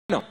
Bueno,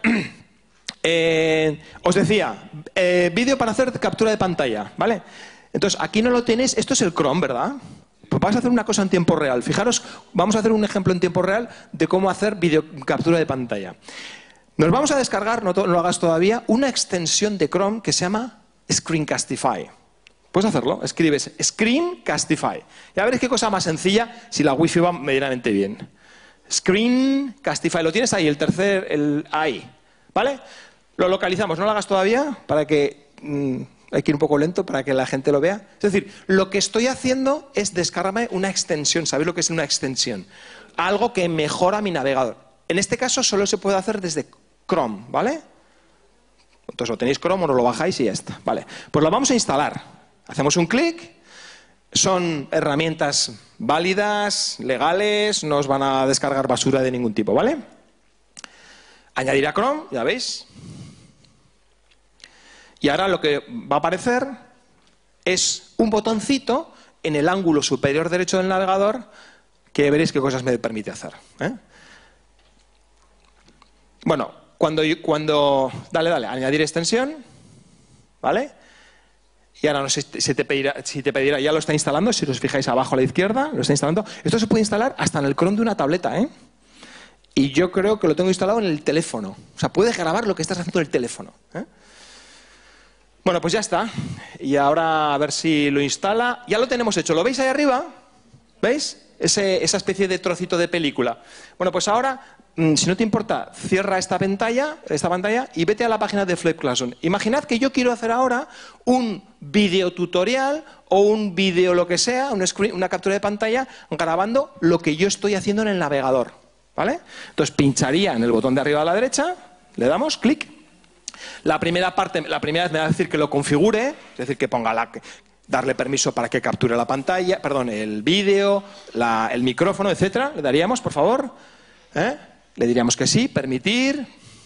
os decía, vídeo para hacer captura de pantalla, ¿vale? Entonces, aquí no lo tenéis, esto es el Chrome, ¿verdad? Pues vas a hacer una cosa en tiempo real. Fijaros, vamos a hacer un ejemplo en tiempo real de cómo hacer captura de pantalla. Nos vamos a descargar, no lo hagas todavía, una extensión de Chrome que se llama Screencastify. Puedes hacerlo, escribes Screencastify. Ya veréis qué cosa más sencilla si la wifi va medianamente bien. Screencastify, lo tienes ahí, ahí, ¿vale? Lo localizamos, no lo hagas todavía, para que hay que ir un poco lento para que la gente lo vea. Es decir, lo que estoy haciendo es descargarme una extensión. ¿Sabéis lo que es una extensión? Algo que mejora mi navegador. En este caso solo se puede hacer desde Chrome, ¿vale? Entonces lo tenéis Chrome o no lo bajáis y ya está, ¿vale? Pues lo vamos a instalar. Hacemos un clic. Son herramientas válidas, legales, no os van a descargar basura de ningún tipo, ¿vale? Añadir a Chrome, ya veis. Y ahora lo que va a aparecer es un botoncito en el ángulo superior derecho del navegador que veréis qué cosas me permite hacer, ¿eh? Bueno, dale, añadir extensión, ¿vale? Y ahora no sé si te pedirá, ya lo está instalando, si os fijáis abajo a la izquierda, lo está instalando. Esto se puede instalar hasta en el Chrome de una tableta, ¿eh? Y yo creo que lo tengo instalado en el teléfono. O sea, puedes grabar lo que estás haciendo en el teléfono, ¿eh? Bueno, pues ya está. Y ahora a ver si lo instala. Ya lo tenemos hecho. ¿Lo veis ahí arriba? ¿Veis? Esa especie de trocito de película. Bueno, pues ahora, si no te importa, cierra esta pantalla y vete a la página de Flip Classroom. Imaginad que yo quiero hacer ahora un video tutorial o un vídeo lo que sea, una captura de pantalla, grabando lo que yo estoy haciendo en el navegador, ¿vale? Entonces pincharía en el botón de arriba a la derecha, le damos clic. La primera vez me va a decir que lo configure, es decir, que ponga darle permiso para que capture la pantalla, perdón, el vídeo, el micrófono, etcétera. Le daríamos, por favor, le diríamos que sí, permitir.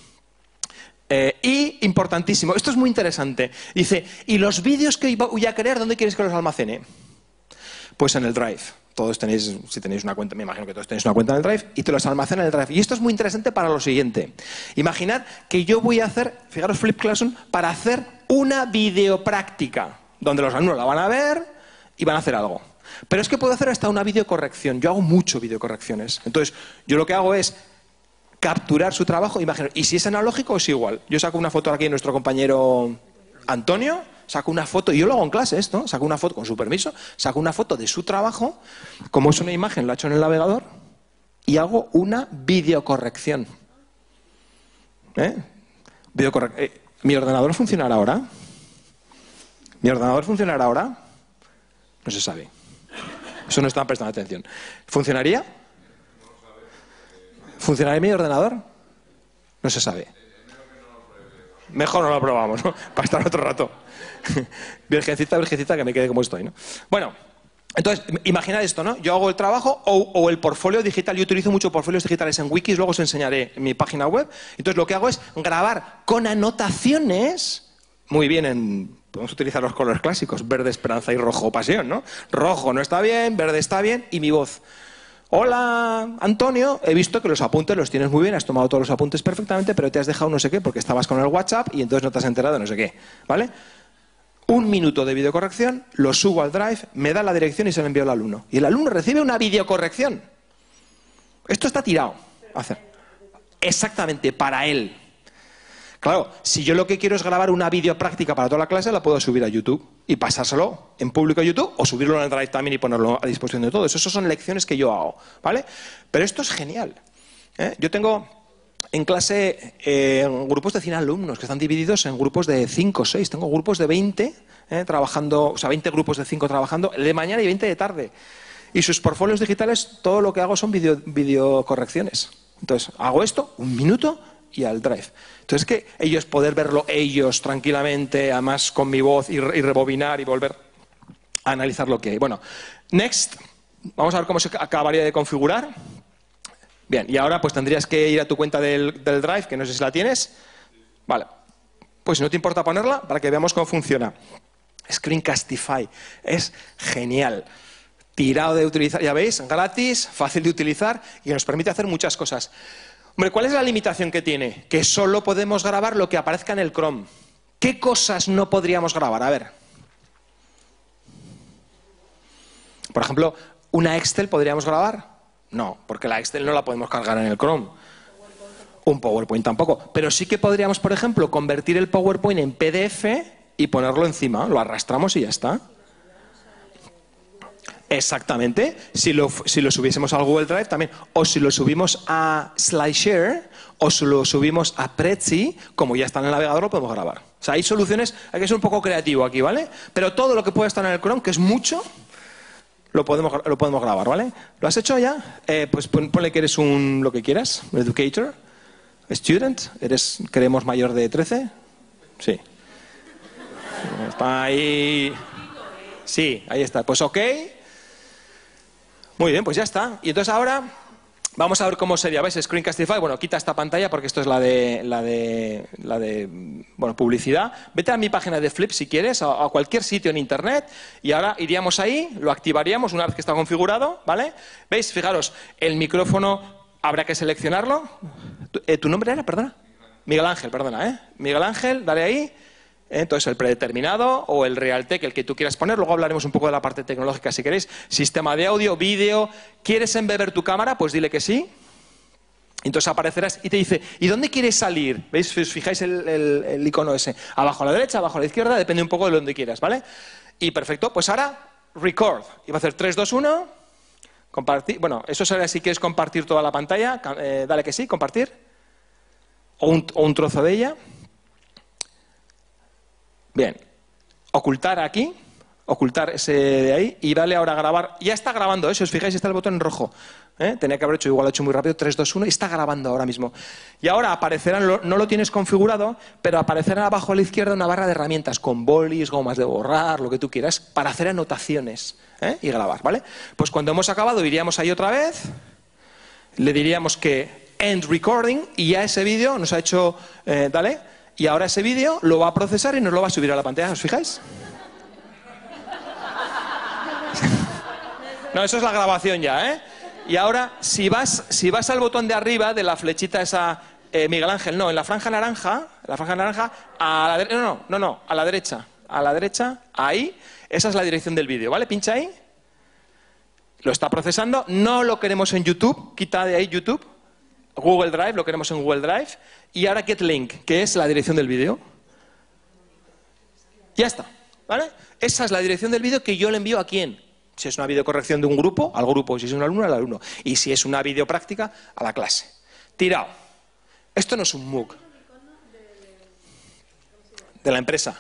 Y, importantísimo, esto es muy interesante, dice, ¿y los vídeos que voy a crear, dónde quieres que los almacene? Pues en el Drive. Todos tenéis, si tenéis una cuenta, me imagino que todos tenéis una cuenta en el Drive, y te los almacena en el Drive. Y esto es muy interesante para lo siguiente. Imaginad que yo voy a hacer, fijaros, Flip Classroom, para hacer una videopráctica, donde los alumnos la van a ver y van a hacer algo. Pero es que puedo hacer hasta una videocorrección. Yo hago mucho videocorrecciones. Entonces, yo lo que hago es capturar su trabajo, imagino, y si es analógico es igual. Yo saco una foto aquí de nuestro compañero Antonio, saco una foto, y yo lo hago en clase esto, saco una foto con su permiso, saco una foto de su trabajo, como es una imagen, lo he hecho en el navegador, y hago una videocorrección. ¿Mi ordenador funcionará ahora? ¿Mi ordenador funcionará ahora? No se sabe. Eso no están prestando atención. ¿Funcionaría? ¿Funcionaría mi ordenador? No se sabe. Mejor no lo probamos, ¿no? Para estar otro rato. Virgencita, que me quede como estoy, ¿no? Bueno, entonces, imaginad esto, ¿no? Yo hago el trabajo o el portfolio digital. Yo utilizo mucho portfolios digitales en Wikis, luego os enseñaré en mi página web. Entonces, lo que hago es grabar con anotaciones, muy bien podemos utilizar los colores clásicos, verde, esperanza y rojo, pasión, ¿no? Rojo no está bien, verde está bien, y mi voz. Hola, Antonio, he visto que los apuntes los tienes muy bien, has tomado todos los apuntes perfectamente, pero te has dejado no sé qué porque estabas con el WhatsApp y entonces no te has enterado de no sé qué, ¿vale? 1 minuto de videocorrección, lo subo al Drive, me da la dirección y se lo envío al alumno. Y el alumno recibe una videocorrección. Esto está tirado a hacer. Exactamente, para él. Claro, si yo lo que quiero es grabar una videopráctica para toda la clase, la puedo subir a YouTube y pasárselo en público a YouTube o subirlo en el Drive también y ponerlo a disposición de todos. Esas son lecciones que yo hago, ¿vale? Pero esto es genial, ¿eh? Yo tengo en clase grupos de 100 alumnos que están divididos en grupos de 5 o 6. Tengo grupos de 20 trabajando, o sea, 20 grupos de 5 trabajando de mañana y 20 de tarde. Y sus portfolios digitales, todo lo que hago son videocorrecciones. Entonces, hago esto, 1 minuto y al Drive. Entonces, que ellos poder verlo ellos tranquilamente, además con mi voz y rebobinar y volver a analizar lo que hay. Bueno, next. Vamos a ver cómo se acabaría de configurar. Bien, y ahora pues tendrías que ir a tu cuenta del Drive, que no sé si la tienes. Vale. Pues si no te importa ponerla, para que veamos cómo funciona. Screencastify. Es genial. Tirado de utilizar, ya veis, gratis, fácil de utilizar y nos permite hacer muchas cosas. Hombre, ¿cuál es la limitación que tiene? Que solo podemos grabar lo que aparezca en el Chrome. ¿Qué cosas no podríamos grabar? A ver. Por ejemplo, ¿una Excel podríamos grabar? No, porque la Excel no la podemos cargar en el Chrome. Un PowerPoint tampoco. Pero sí que podríamos, por ejemplo, convertir el PowerPoint en PDF y ponerlo encima. Lo arrastramos y ya está. Exactamente. Si lo subiésemos al Google Drive también. O si lo subimos a SlideShare o si lo subimos a Prezi, como ya está en el navegador, lo podemos grabar. O sea, hay soluciones, hay que ser un poco creativo aquí, ¿vale? Pero todo lo que puede estar en el Chrome, que es mucho, lo podemos grabar, ¿vale? ¿Lo has hecho ya? Pues ponle que eres lo que quieras, un educator, student, queremos mayor de 13. Sí. Está ahí. Sí, ahí está. Pues ok. Muy bien, pues ya está. Y entonces ahora vamos a ver cómo sería. ¿Ves? Screencastify. Bueno, quita esta pantalla porque esto es la de publicidad. Vete a mi página de Flip si quieres, a cualquier sitio en internet, y ahora iríamos ahí, lo activaríamos una vez que está configurado, ¿vale? ¿Veis? Fijaros, el micrófono habrá que seleccionarlo. ¿Tu nombre era? Perdona. Miguel Ángel, perdona, ¿eh? Miguel Ángel, dale ahí. Entonces, el predeterminado o el Realtek, el que tú quieras poner. Luego hablaremos un poco de la parte tecnológica si queréis. Sistema de audio, vídeo. ¿Quieres embeber tu cámara? Pues dile que sí. Entonces aparecerás y te dice, ¿y dónde quieres salir? ¿Veis? Si os fijáis el icono ese. Abajo a la derecha, abajo a la izquierda, depende un poco de donde quieras, ¿vale? Y perfecto. Pues ahora, record. Y va a hacer 3, 2, 1. Compartir. Bueno, eso será si quieres compartir toda la pantalla. Dale que sí, compartir. O un trozo de ella. Bien, ocultar aquí, ocultar ese de ahí y dale ahora a grabar. Ya está grabando, si os fijáis está el botón en rojo. Tenía que haber hecho igual, lo he hecho muy rápido, 3, 2, 1 y está grabando ahora mismo. Y ahora aparecerán, no lo tienes configurado, pero aparecerá abajo a la izquierda una barra de herramientas con bolis, gomas de borrar, lo que tú quieras, para hacer anotaciones y grabar, ¿vale? Pues cuando hemos acabado iríamos ahí otra vez, le diríamos que end recording y ya ese vídeo nos ha hecho, dale. Y ahora ese vídeo lo va a procesar y nos lo va a subir a la pantalla. ¿Os fijáis? No, eso es la grabación ya, ¿eh? Y ahora, si vas al botón de arriba de la flechita esa, Miguel Ángel, no, en la franja naranja, a la derecha, no, a la derecha, ahí, esa es la dirección del vídeo, ¿vale? Pincha ahí. Lo está procesando, no lo queremos en YouTube, quita de ahí YouTube. Google Drive, lo queremos en Google Drive. Y ahora get link, que es la dirección del vídeo. Ya está, ¿vale? Esa es la dirección del vídeo que yo le envío a quién. Si es una videocorrección de un grupo, al grupo. Si es un alumno, al alumno. Y si es una videopráctica, a la clase. Tirado. Esto no es un MOOC. De la empresa.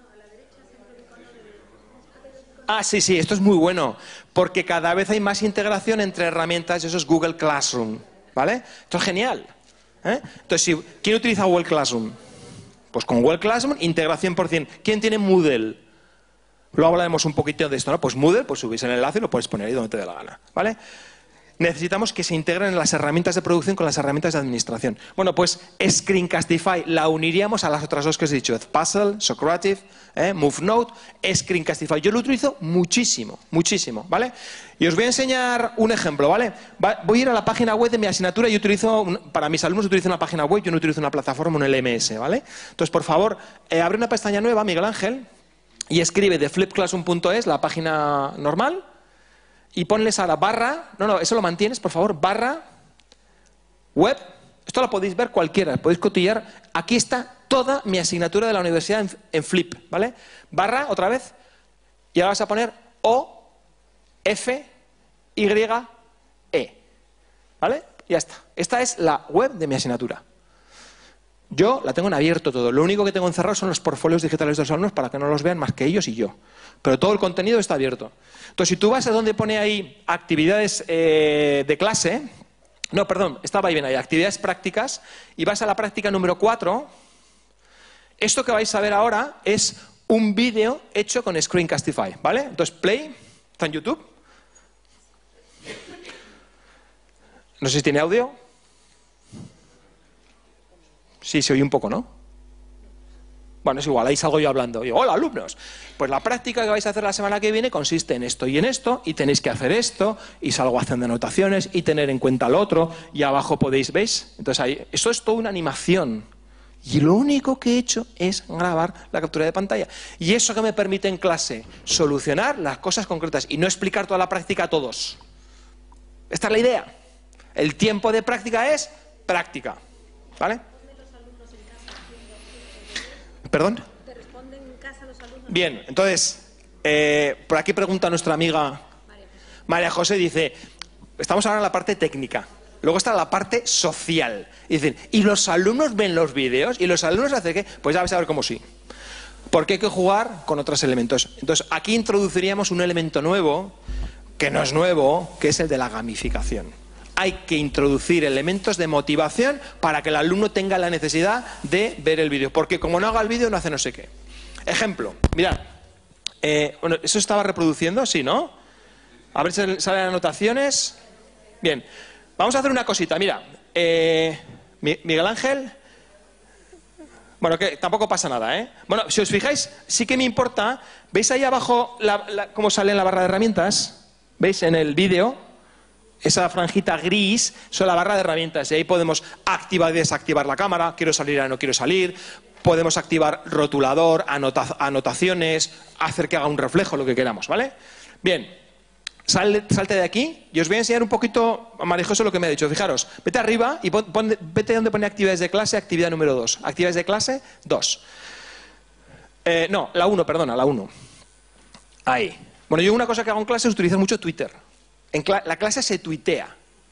Ah, sí, esto es muy bueno. Porque cada vez hay más integración entre herramientas. Eso es Google Classroom. ¿Vale? Esto es genial. Entonces, ¿quién utiliza Google Classroom? Pues con Google Classroom, integración por 100. ¿Quién tiene Moodle? Luego hablaremos un poquito de esto, ¿no? Pues Moodle, pues subís el enlace y lo puedes poner ahí donde te dé la gana, ¿vale? Necesitamos que se integren las herramientas de producción con las herramientas de administración. Bueno, pues Screencastify la uniríamos a las otras dos que os he dicho, Edpuzzle, Socrative, MoveNote, Screencastify. Yo lo utilizo muchísimo, ¿vale? Y os voy a enseñar un ejemplo, ¿vale? Voy a ir a la página web de mi asignatura y para mis alumnos utilizo una página web, yo no utilizo una plataforma, un LMS, ¿vale? Entonces, por favor, abre una pestaña nueva, Miguel Ángel, y escribe de flipclassroom.es, la página normal, y ponles ahora barra, eso lo mantienes, por favor, barra, web, esto lo podéis ver cualquiera, podéis cotillar, aquí está toda mi asignatura de la universidad en Flip, ¿vale? Barra, otra vez, y ahora vas a poner O, F, Y, E, ¿vale? Ya está. Esta es la web de mi asignatura. Yo la tengo en abierto todo. Lo único que tengo encerrado son los portfolios digitales de los alumnos para que no los vean más que ellos y yo. Pero todo el contenido está abierto. Entonces, si tú vas a donde pone ahí actividades de clase, no, perdón, estaba ahí bien ahí, actividades prácticas, y vas a la práctica número 4, esto que vais a ver ahora es un vídeo hecho con Screencastify, ¿vale? Entonces, play, está en YouTube. No sé si tiene audio. Sí, se oye un poco, ¿no? Bueno, es igual, ahí salgo yo hablando. Digo, hola, alumnos. Pues la práctica que vais a hacer la semana que viene consiste en esto y en esto, y tenéis que hacer esto, y salgo haciendo anotaciones, y tener en cuenta lo otro, y abajo podéis, ¿veis? Entonces ahí, eso es toda una animación. Y lo único que he hecho es grabar la captura de pantalla. Y eso que me permite en clase, solucionar las cosas concretas y no explicar toda la práctica a todos. Esta es la idea. El tiempo de práctica es práctica. ¿Vale? ¿Perdón? ¿Te responden en casa los alumnos? Bien, entonces, por aquí pregunta nuestra amiga María José, dice, estamos ahora en la parte técnica, luego está la parte social. Y dicen, ¿y los alumnos ven los vídeos? ¿Y los alumnos hacen qué? Pues ya vais a ver cómo sí. Porque hay que jugar con otros elementos. Entonces, aquí introduciríamos un elemento nuevo, que no es nuevo, que es el de la gamificación. Hay que introducir elementos de motivación para que el alumno tenga la necesidad de ver el vídeo. Porque como no haga el vídeo, no hace no sé qué. Ejemplo, mirad. Bueno, ¿eso estaba reproduciendo? Sí, ¿no? A ver si salen anotaciones. Bien. Vamos a hacer una cosita. Mira, Miguel Ángel. Bueno, que tampoco pasa nada, ¿eh? Bueno, si os fijáis, sí que me importa. ¿Veis ahí abajo cómo sale en la barra de herramientas? ¿Veis en el vídeo? Esa franjita gris son la barra de herramientas y ahí podemos activar y desactivar la cámara, quiero salir o no quiero salir, podemos activar rotulador, anotaciones, hacer que haga un reflejo, lo que queramos, ¿vale? Bien, salte de aquí y os voy a enseñar un poquito, Marijoso, lo que me ha dicho. Fijaros, vete arriba y vete donde pone actividades de clase, actividad número 2. Actividades de clase, 2. No, la 1, perdona, la 1. Ahí. Bueno, yo una cosa que hago en clase es utilizar mucho Twitter. En la clase se tuitea.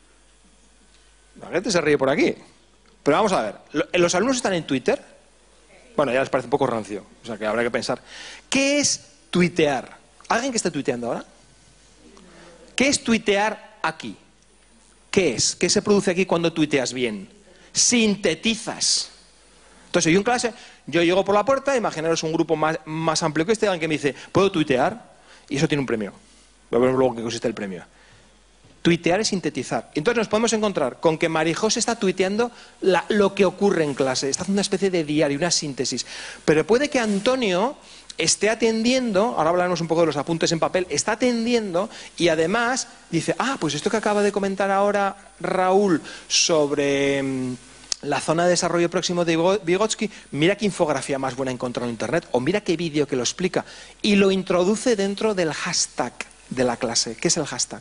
La gente se ríe por aquí. Pero vamos a ver, ¿los alumnos están en Twitter? Bueno, ya les parece un poco rancio, o sea que habrá que pensar. ¿Qué es tuitear? ¿Alguien que esté tuiteando ahora? ¿Qué es tuitear aquí? ¿Qué es? ¿Qué se produce aquí cuando tuiteas bien? Sintetizas. Entonces, yo en clase, yo llego por la puerta, imaginaros un grupo más amplio que este, alguien que me dice, ¿puedo tuitear? Y eso tiene un premio. Voy a ver luego en qué consiste el premio. Tuitear es sintetizar. Entonces nos podemos encontrar con que Marijose está tuiteando lo que ocurre en clase. Está haciendo una especie de diario, una síntesis. Pero puede que Antonio esté atendiendo, ahora hablaremos un poco de los apuntes en papel, está atendiendo y además dice, pues esto que acaba de comentar ahora Raúl sobre la zona de desarrollo próximo de Vygotsky, mira qué infografía más buena encontró en internet, o mira qué vídeo que lo explica, y lo introduce dentro del hashtag de la clase. ¿Qué es el hashtag?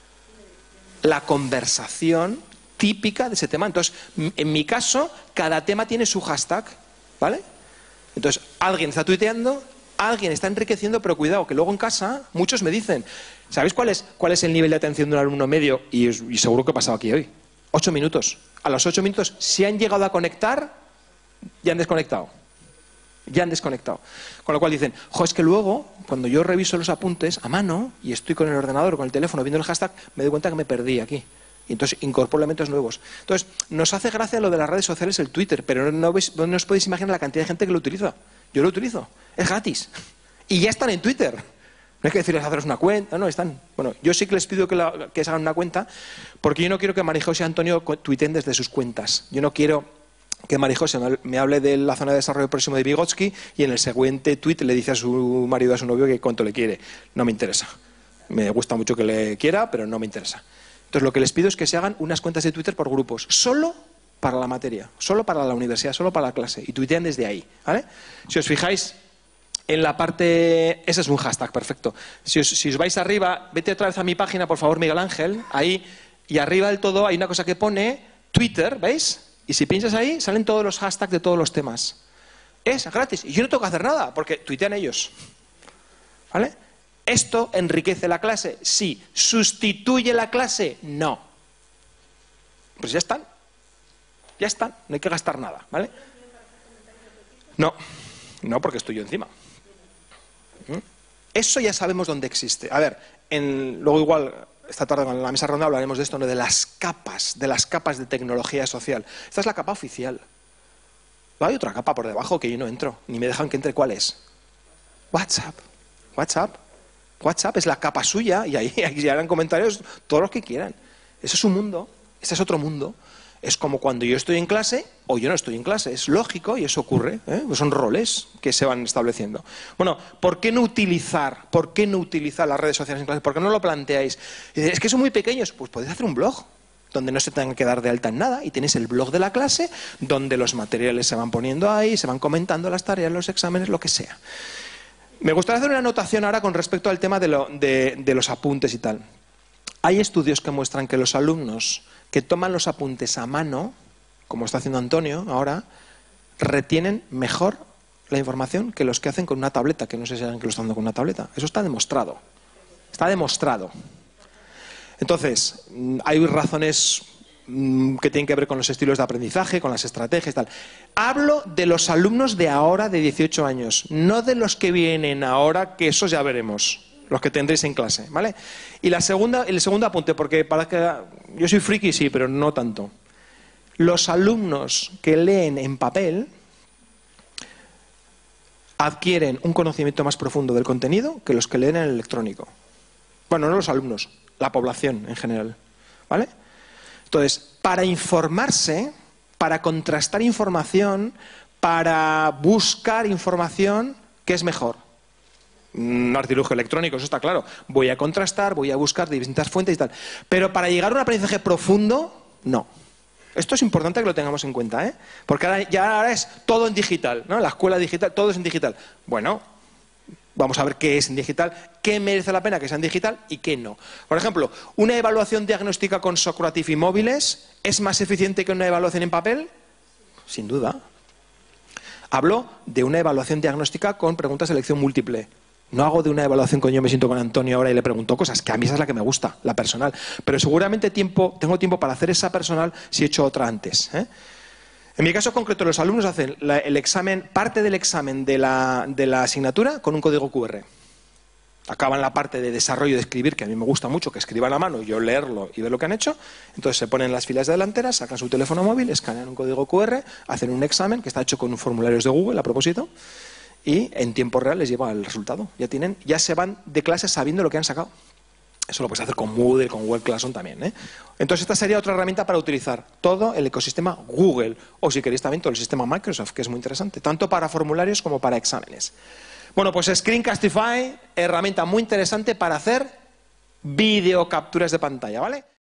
La conversación típica de ese tema. Entonces, en mi caso, cada tema tiene su hashtag, ¿vale? Entonces, alguien está tuiteando, alguien está enriqueciendo, pero cuidado, que luego en casa muchos me dicen, ¿sabéis cuál es el nivel de atención de un alumno medio? Y seguro que ha pasado aquí hoy. 8 minutos. A los 8 minutos, si han llegado a conectar, ya han desconectado. Ya han desconectado. Con lo cual dicen, es que luego, cuando yo reviso los apuntes a mano y estoy con el ordenador o con el teléfono viendo el hashtag, me doy cuenta que me perdí aquí. Y entonces incorporo elementos nuevos. Entonces, nos hace gracia lo de las redes sociales, el Twitter, pero no os podéis imaginar la cantidad de gente que lo utiliza. Yo lo utilizo. Es gratis. Y ya están en Twitter. No hay que decirles haceros una cuenta. No, están. Bueno, yo sí que les pido que se hagan una cuenta, porque yo no quiero que Marijose y Antonio tuiten desde sus cuentas. Yo no quiero que Marijose me hable de la zona de desarrollo próximo de Vygotsky y en el siguiente tuit le dice a su marido, a su novio, que cuánto le quiere. No me interesa. Me gusta mucho que le quiera, pero no me interesa. Entonces lo que les pido es que se hagan unas cuentas de Twitter por grupos, solo para la materia, solo para la universidad, solo para la clase, y tuitean desde ahí, ¿vale? Si os fijáis en la parte... Ese es un hashtag, perfecto. Si os vais arriba, vete otra vez a mi página, por favor, Miguel Ángel, ahí, y arriba del todo hay una cosa que pone Twitter, ¿veis? Y si piensas ahí, salen todos los hashtags de todos los temas. Es gratis. Y yo no tengo que hacer nada, porque tuitean ellos. ¿Vale? ¿Esto enriquece la clase? Sí. ¿Sustituye la clase? No. Pues ya están. Ya están. No hay que gastar nada. ¿Vale? No. No, porque estoy yo encima. Eso ya sabemos dónde existe. A ver, luego igual... Esta tarde en la mesa redonda hablaremos de esto, ¿no? de las capas de tecnología social. Esta es la capa oficial. Hay otra capa por debajo que yo no entro, ni me dejan que entre. ¿Cuál es? WhatsApp. WhatsApp es la capa suya y ahí harán comentarios todos los que quieran. Eso es un mundo, ese es otro mundo. Es como cuando yo estoy en clase o yo no estoy en clase. Es lógico y eso ocurre, ¿eh? Son roles que se van estableciendo. Bueno, ¿por qué no utilizar las redes sociales en clase? ¿Por qué no lo planteáis? Es que son muy pequeños. Pues podéis hacer un blog donde no se tengan que dar de alta en nada y tenéis el blog de la clase donde los materiales se van poniendo ahí, se van comentando las tareas, los exámenes, lo que sea. Me gustaría hacer una anotación ahora con respecto al tema de los apuntes y tal. Hay estudios que muestran que los alumnos que toman los apuntes a mano, como está haciendo Antonio ahora, retienen mejor la información que los que hacen con una tableta, que no sé si saben que lo están dando con una tableta. Eso está demostrado. Está demostrado. Entonces, hay razones que tienen que ver con los estilos de aprendizaje, con las estrategias y tal. Hablo de los alumnos de ahora, de 18 años, no de los que vienen ahora, que esos ya veremos, los que tendréis en clase, ¿vale? Y el segundo apunte, porque para que yo soy friki, sí, pero no tanto. Los alumnos que leen en papel adquieren un conocimiento más profundo del contenido que los que leen en el electrónico. Bueno, no los alumnos, la población en general, ¿vale? Entonces, para informarse, para contrastar información, para buscar información, ¿qué es mejor? Un artilugio electrónico, eso está claro. Voy a contrastar, voy a buscar de distintas fuentes y tal. Pero para llegar a un aprendizaje profundo, no. Esto es importante que lo tengamos en cuenta, ¿eh? Porque ahora es todo en digital, ¿no? La escuela digital, todo es en digital. Bueno, vamos a ver qué es en digital, qué merece la pena que sea en digital y qué no. Por ejemplo, ¿una evaluación diagnóstica con Socrative y móviles es más eficiente que una evaluación en papel? Sin duda. Hablo de una evaluación diagnóstica con preguntas de selección múltiple. No hago de una evaluación con yo me siento con Antonio ahora y le pregunto cosas, que a mí esa es la que me gusta, la personal. Pero seguramente tengo tiempo para hacer esa personal si he hecho otra antes, ¿eh? En mi caso concreto, los alumnos hacen el examen, parte del examen de la asignatura con un código QR. Acaban la parte de desarrollo de escribir, que a mí me gusta mucho, que escriban a mano y yo leerlo y ver lo que han hecho. Entonces se ponen en las filas delanteras, sacan su teléfono móvil, escanean un código QR, hacen un examen que está hecho con formularios de Google a propósito y en tiempo real les lleva el resultado. Ya se van de clase sabiendo lo que han sacado. Eso lo puedes hacer con Moodle, con Google Classroom también, ¿eh? Entonces esta sería otra herramienta para utilizar todo el ecosistema Google, o si queréis también todo el sistema Microsoft, que es muy interesante, tanto para formularios como para exámenes. Bueno, pues Screencastify, herramienta muy interesante para hacer videocapturas de pantalla, ¿vale?